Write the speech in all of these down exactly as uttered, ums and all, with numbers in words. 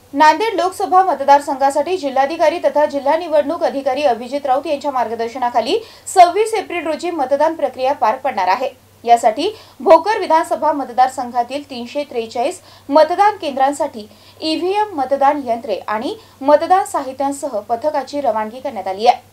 नांदेड लोकसभा मतदारसंघासाठी जिल्हाधिकारी तथा जिल्हा निवडणूक अधिकारी अभिजित राऊत यांच्या मार्गदर्शनाखाली सव्वीस एप्रिल रोजी मतदान प्रक्रिया पार पडणार आहे। यासाठी भोकर विधानसभा मतदारसंघातील तीनशे त्रेचाळीस मतदान केंद्रांसाठी ईव्हीएम, मतदान यंत्रे आणि मतदान साहित्यांसह पथकाची रवानगी करण्यात आली आहे।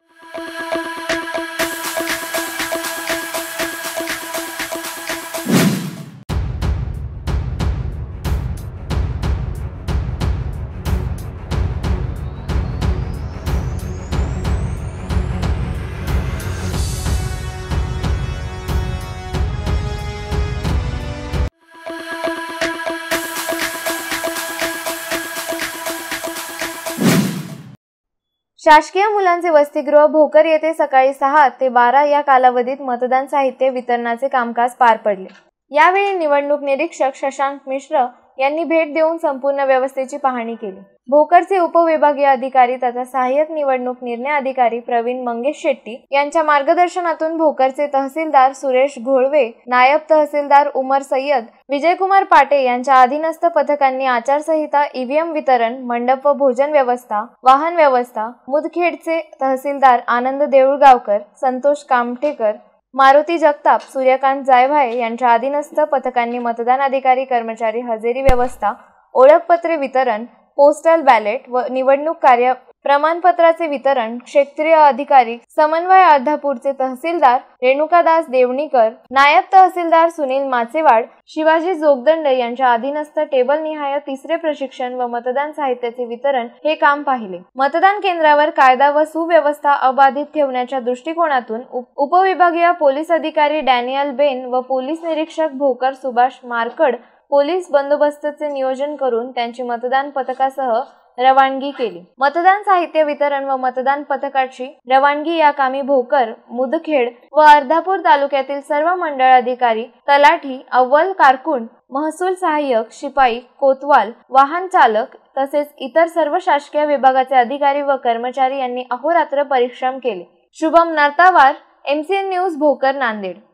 शासकीय मुलांचे वसतिगृह भोकर येथे सकाळी सहा ते बारा या कालावधीत मतदान साहित्य वितरणाचे कामकाज पार पडले। यावेळी निवडणूक निरीक्षक शशांक मिश्र यांनी भेट देऊन संपूर्ण व्यवस्थेची पाहणी केली। भोकरचे उपविभागीय अधिकारी तथा सहाय्यक निवडणूक निर्णय अधिकारी प्रवीण मंगेश शेट्टी यांच्या मार्गदर्शनातून भोकरचे तहसीलदार सुरेश घोळवे, नायब तहसीलदार उमर सय्यद, विजयकुमार पाटे यांच्या अधीनस्थ पथकांनी आचारसंहिता, ईव्हीएम वितरण, मंडप व भोजन व्यवस्था, वाहन व्यवस्था, मुदखेडचे तहसीलदार आनंद देऊळगावकर, संतोष कामठेकर, मारुती जगताप, सूर्यकांत जायभाये यांच्या अधीनस्थ पथकांनी मतदान अधिकारी कर्मचारी हजेरी व्यवस्था, ओळखपत्रे वितरण, पोस्टल बॅलेट व निवडणूक कार्य प्रमाणपत्राचे वितरण, क्षेत्रीय अधिकारी समन्वय अर्धापूरचे तहसीलदार रेणुकादास देवणीकर, नायब तहसीलदार सुनील माचेवाड, शिवाजी जोगदंड यांच्या अधीनस्थ टेबल निहाय तिसरे प्रशिक्षण व मतदान साहित्याचे वितरण हे काम पाहिले। मतदान केंद्रावर कायदा व सुव्यवस्था अबाधित ठेवण्याच्या दृष्टिकोनातून उपविभागीय पोलीस अधिकारी डॅनियल बेन व पोलीस निरीक्षक भोकर सुभाष मारकड पोलीस बंदोबस्ताचे नियोजन करून त्यांची मतदान पथकासह रवानगी केली। मतदान साहित्य वितरण व मतदान पथकाची रवानगी या कामी भोकर, मुदखेड व अर्धापूर तालुक्यातील सर्व मंडळ अधिकारी, तलाठी, अव्वल कारकून, महसूल सहाय्यक, शिपाई, कोतवाल, वाहन चालक तसेच इतर सर्व शासकीय विभागाचे अधिकारी व कर्मचारी यांनी अहोरात्र परिश्रम केले। Shubham Nartawar, MCN news, Bhokar, Nanded.